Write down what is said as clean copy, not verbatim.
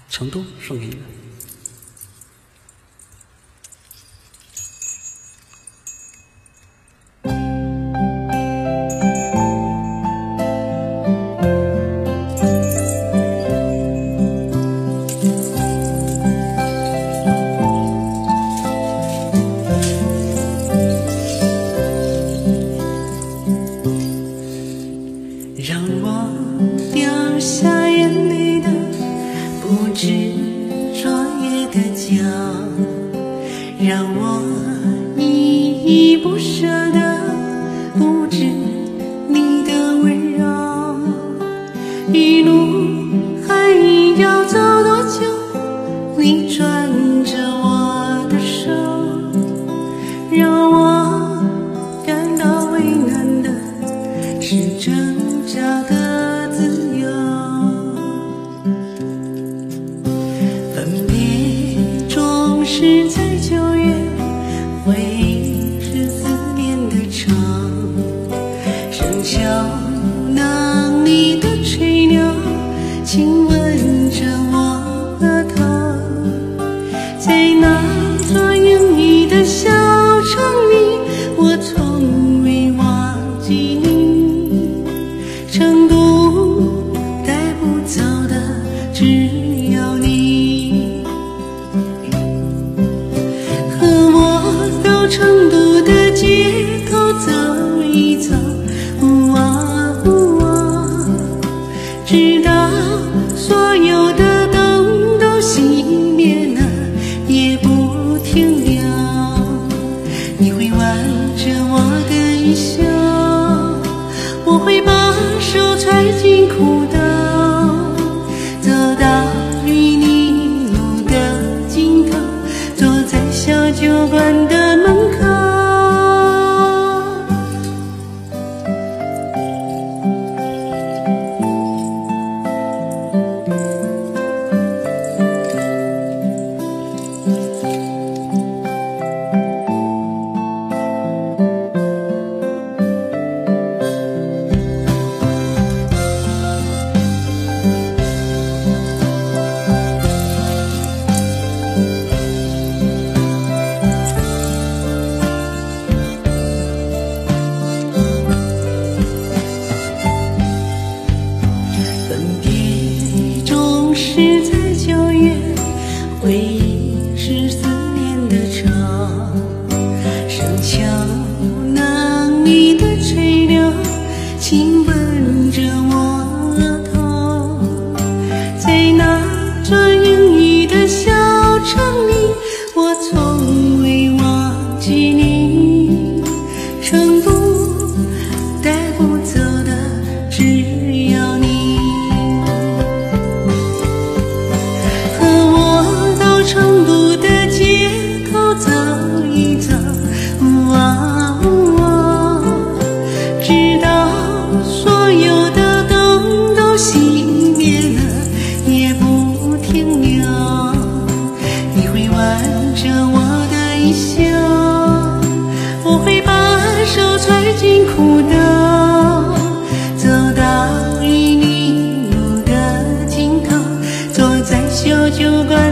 成都送给你们。 让我掉下眼泪的不止昨夜的家，让我依依不舍的不止你的温柔。一路还要走多久？你攥着我的手，让我感到为难的是挣扎的自由。分别总是在9月，回忆是思念的长。深秋能你的吹柳，亲吻着我额头，在那座阴雨的小城里，我从未忘记你。成都带不走的只有你，和我到成都的街头走一走，直到所有的灯都熄灭了也不停留。你会挽着我的衣袖，我会把手揣进裤兜，走到与你路的尽头，坐在小酒馆的门口。是在9月，回忆是思念的长。深秋能你的吹柳，亲吻着我额头，在那座阴雨的小城里，我从未忘记你。成都带不走的只有你。成都的街头走一走，直到所有的灯都熄灭了也不停留。你会挽着我的衣袖，我会把手揣进裤兜，走到与你路的尽头，坐在小酒馆